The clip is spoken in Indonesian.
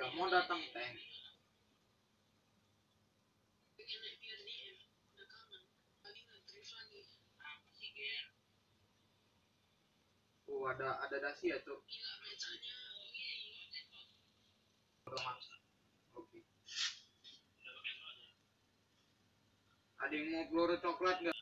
iya mau datang tank. Ada dasi ya tuh. Oke. Ada yang mau peluru coklat nggak?